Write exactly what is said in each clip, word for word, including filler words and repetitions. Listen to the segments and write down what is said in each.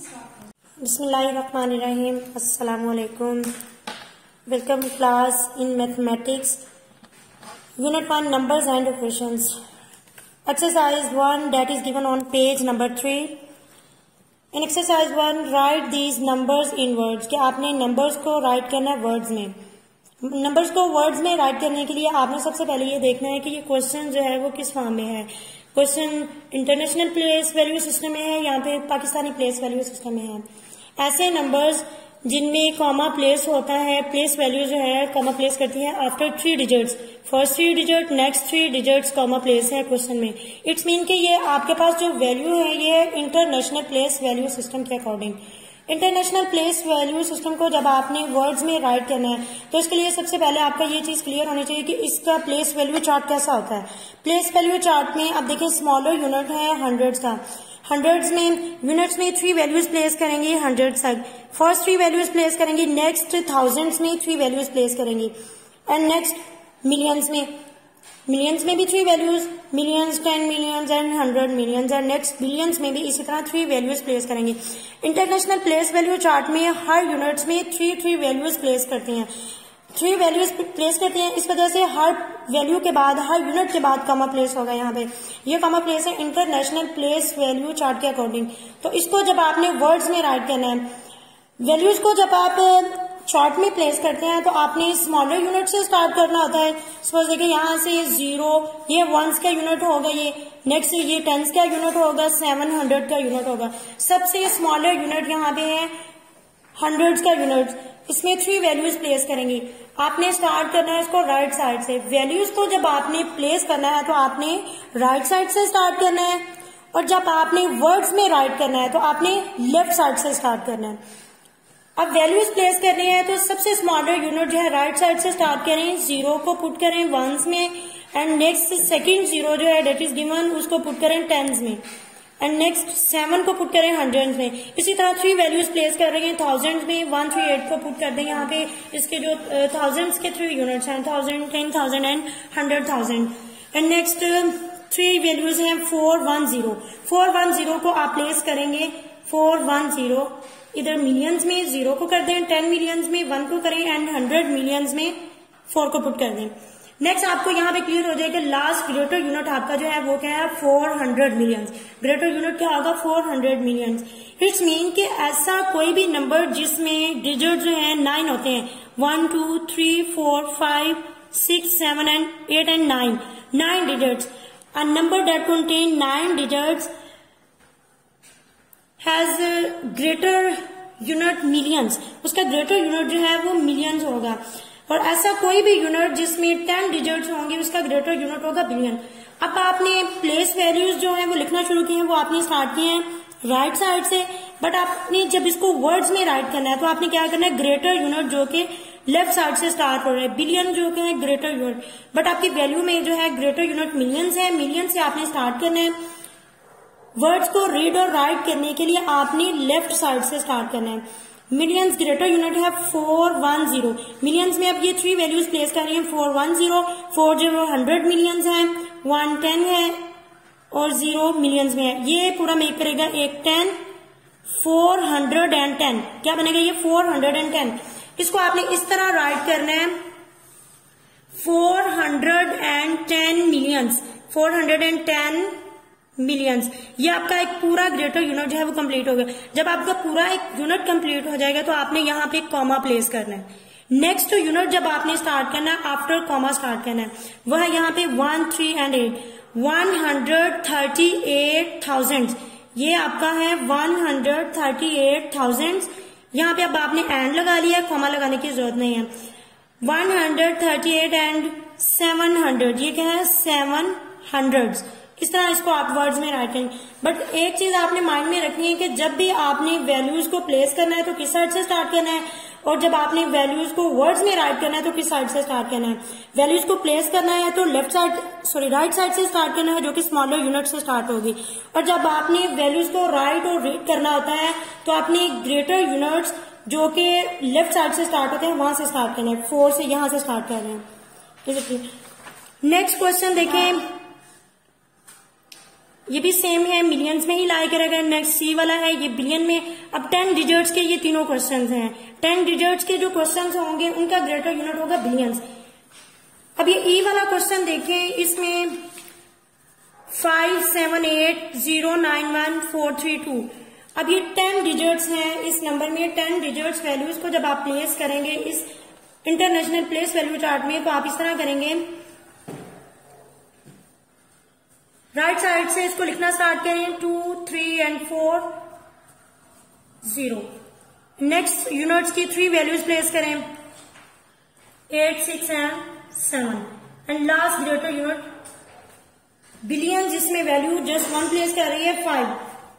बिस्मिल्लाहिर्रहमानिर्रहीम। अस्सलामुअलैकुम। Welcome class in mathematics unit one numbers and equations. Exercise one that is given on page number three. In exercise one write these numbers in words, कि आपने numbers को right करना है words में। Numbers को words में right करने के लिए आपने सबसे पहले ये देखना है कि ये क्वेश्चन जो है वो किस फॉर्म में है। Question international place value system में है, यहाँ पे पाकिस्तानी प्लेस वैल्यू सिस्टम में है। ऐसे नंबर्स जिनमें कॉमा प्लेस होता है, प्लेस वैल्यू जो है कॉमा प्लेस करती है after three digits, first three digit next three digits comma place है क्वेश्चन में। इट्स मीन कि ये आपके पास जो वैल्यू है ये इंटरनेशनल प्लेस वैल्यू सिस्टम के according. International place value system को जब आपने वर्ड्स में राइट करना है तो इसके लिए सबसे पहले आपका ये चीज क्लियर होनी चाहिए कि इसका प्लेस वैल्यू चार्ट कैसा होता है। प्लेस वैल्यू चार्ट में अब देखिए स्मॉलर यूनिट है हंड्रेड्स का। हंड्रेड्स में यूनिट्स में थ्री वैल्यूज प्लेस करेंगे हंड्रेड तक, फर्स्ट थ्री वैल्यूज प्लेस करेंगे, नेक्स्ट थाउजेंड्स में थ्री वैल्यूज प्लेस करेंगे, एंड नेक्स्ट मिलियंस में मिलियंस में भी three values, millions, ten millions and hundred millions, and next billions में भी इसी तरह थ्री वैल्यूज प्लेस करेंगे। इंटरनेशनल प्लेस वैल्यू चार्ट में हर यूनिट्स में थ्री थ्री वैल्यूज प्लेस करती हैं, थ्री वैल्यूज प्लेस करते हैं। इस वजह से हर वैल्यू के बाद, हर यूनिट के बाद कॉमा प्लेस होगा। यहाँ पे ये कॉमा प्लेस है इंटरनेशनल प्लेस वैल्यू चार्ट के अकॉर्डिंग। तो इसको जब आपने वर्ड्स में राइट करना है, वैल्यूज को जब आप चार्ट में प्लेस करते हैं तो आपने स्मॉलर यूनिट से स्टार्ट करना होता है। सपोज देखिए यहाँ से ये जीरो, ये वंस का यूनिट होगा, ये नेक्स्ट ये टेंस का यूनिट होगा, सेवन हंड्रेड का यूनिट होगा। सबसे स्मॉलर यूनिट यहाँ पे है हंड्रेड्स का यूनिट, इसमें थ्री वैल्यूज प्लेस करेंगे। आपने स्टार्ट करना है इसको राइट साइड से। वैल्यूज को जब आपने प्लेस करना है तो आपने राइट साइड से स्टार्ट करना है, और जब आपने वर्ड्स में राइट करना है तो आपने लेफ्ट साइड से स्टार्ट करना है। अब वैल्यूज प्लेस करनी है तो सबसे स्मॉलर यूनिट जो है राइट साइड से स्टार्ट करें, जीरो को पुट करें वंस में, एंड नेक्स्ट सेकंड जीरो जो है डेट इज गिवन उसको पुट करें टेंस में, एंड नेक्स्ट सेवन को पुट करें हंड्रेड में। इसी तरह थ्री वैल्यूज प्लेस कर रहे हैं थाउजेंड में, वन थ्री एट को पुट कर दें। यहाँ पे इसके जो थाउजेंड्स के थ्री यूनिट्स हैं, thousand, ten thousand and hundred thousand, and next three values हैं four one zero. Four one zero को आप प्लेस करेंगे फोर वन जीरो, इधर मिलियंस में जीरो को कर दें, टेन मिलियंस में वन को करें, एंड हंड्रेड मिलियंस में फोर को पुट कर दें। नेक्स्ट आपको यहाँ पे क्लियर हो जाएगा लास्ट ग्रेटर यूनिट आपका जो है वो क्या है four hundred millions. Greater unit क्या होगा four hundred millions. It's mean कि ऐसा कोई भी नंबर जिसमें डिजिट जो है नाइन होते हैं, one two three four five six seven and eight and nine, nine digits. A number that contain nine digits has greater unit millions, उसका ग्रेटर यूनिट जो है वो मिलियंस होगा। और ऐसा कोई भी यूनिट जिसमें टेन डिजिट्स होंगे उसका ग्रेटर यूनिट होगा बिलियन। अब आपने प्लेस वैल्यूज जो है वो लिखना शुरू किए हैं, वो आपने स्टार्ट किए हैं राइट साइड से, बट आपने जब इसको वर्ड्स में राइट करना है तो आपने क्या करना है, ग्रेटर यूनिट जो कि लेफ्ट साइड से स्टार्ट हो रहा है, बिलियन जो कि है ग्रेटर यूनिट, बट आपकी वैल्यू में जो है ग्रेटर यूनिट मिलियंस है, मिलियन से आपने स्टार्ट करना है। वर्ड्स को रीड और राइट करने के लिए आपने लेफ्ट साइड से स्टार्ट करना है। मिलियंस ग्रेटर यूनिट है फोर वन जीरो। मिलियंस में अब ये थ्री वैल्यूज प्लेस कर रही है, four one zero, four zero hundred millions है, वन टेन है और जीरो मिलियंस में है। ये पूरा मेक करेगा एक ten, four hundred and ten. क्या बनेगा ये फोर हंड्रेड एंड टेन। इसको आपने इस तरह राइट करना है four hundred and ten millions, four hundred and ten millions. ये आपका एक पूरा ग्रेटर यूनिट जो है वो कंप्लीट हो गया। जब आपका पूरा एक यूनिट कंप्लीट हो जाएगा तो आपने यहाँ पे कॉमा प्लेस करना है। नेक्स्ट यूनिट जब आपने स्टार्ट करना है आफ्टर कॉमा स्टार्ट करना है, वह है यहाँ पे one three and eight, one hundred thirty eight thousand. ये आपका है one hundred thirty eight thousand. यहाँ पे अब आपने एंड लगा लिया, कॉमा लगाने की जरूरत नहीं है। One hundred thirty eight and seven hundred, ये क्या है सेवन हंड्रेड। इस तरह इसको आप वर्ड्स में राइट करेंगे। बट एक चीज आपने माइंड में रखनी है कि जब भी आपने वैल्यूज को प्लेस करना है तो किस साइड से स्टार्ट करना है, और जब आपने वैल्यूज को वर्ड्स में राइट करना है तो किस साइड से स्टार्ट करना है। वैल्यूज को प्लेस करना है तो left side sorry right side से स्टार्ट करना है, जो कि स्मॉलर यूनिट से स्टार्ट होगी। और जब आपने वैल्यूज को राइट और रीड करना होता है तो आपने ग्रेटर यूनिट्स जो कि लेफ्ट साइड से स्टार्ट होते हैं वहां से स्टार्ट करना है, फोर से यहां से स्टार्ट कर रहे हैं। नेक्स्ट क्वेश्चन देखें, ये भी सेम है, मिलियंस में ही लाई करेगा। नेक्स्ट सी वाला है, ये बिलियन में। अब टेन डिजिट्स के ये तीनों क्वेश्चन हैं। टेन डिजिट्स के जो क्वेश्चन होंगे उनका ग्रेटर यूनिट होगा बिलियंस। अब ये ई वाला क्वेश्चन देखें, इसमें five seven eight zero nine one four three two. अब ये टेन डिजिट्स हैं इस नंबर में। टेन डिजिट्स वैल्यूज को जब आप प्लेस करेंगे इस इंटरनेशनल प्लेस वैल्यू चार्ट में, तो आप इस तरह करेंगे, राइट right साइड से इसको लिखना स्टार्ट करें, two three and four zero. Next units की थ्री वैल्यूज प्लेस करें, eight six and seven. And last greater unit billion, जिसमें वैल्यू जस्ट वन प्लेस कर रही है, फाइव।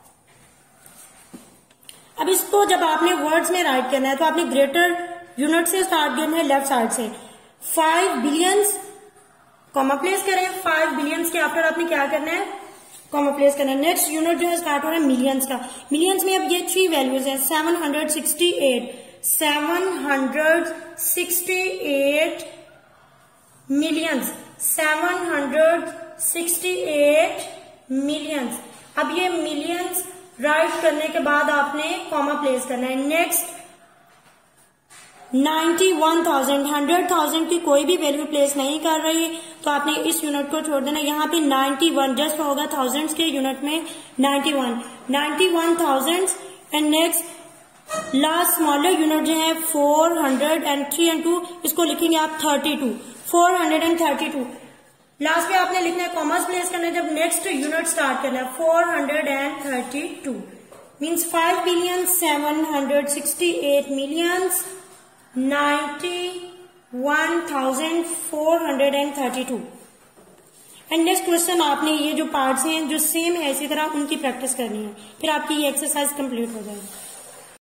अब इसको जब आपने वर्ड्स में राइट करना है तो आपने ग्रेटर यूनिट से स्टार्ट करना है, लेफ्ट साइड से। फाइव बिलियंस, कॉमा प्लेस करें। फाइव बिलियंस के आफ्टर आपने क्या करना है, कॉमा प्लेस करना है। नेक्स्ट यूनिट जो है स्टार्ट हो रहा है मिलियंस का। मिलियंस में अब ये थ्री वैल्यूज हैं, seven hundred sixty eight, seven hundred sixty eight millions, seven hundred sixty eight millions. अब ये मिलियंस राइट करने के बाद आपने कॉमा प्लेस करना है। Next ninety one thousand, hundred thousand की कोई भी वैल्यू प्लेस नहीं कर रही तो आपने इस यूनिट को छोड़ देना। यहाँ पे नाइन्टी वन जस्ट होगा, थाउजेंड्स के यूनिट में ninety one, ninety one thousand. And next last smaller unit जो है four hundred and three and two, इसको लिखेंगे आप thirty two, four hundred and thirty two. Last में आपने लिखना है, कॉमर्स प्लेस करना है जब नेक्स्ट यूनिट स्टार्ट करना है, four hundred and thirty two means five billion seven hundred sixty eight millions ninety one thousand four hundred and thirty two. And next question आपने ये जो पार्ट्स हैं जो सेम है इसी तरह उनकी प्रैक्टिस करनी है, फिर आपकी ये एक्सरसाइज कंप्लीट हो जाएगी।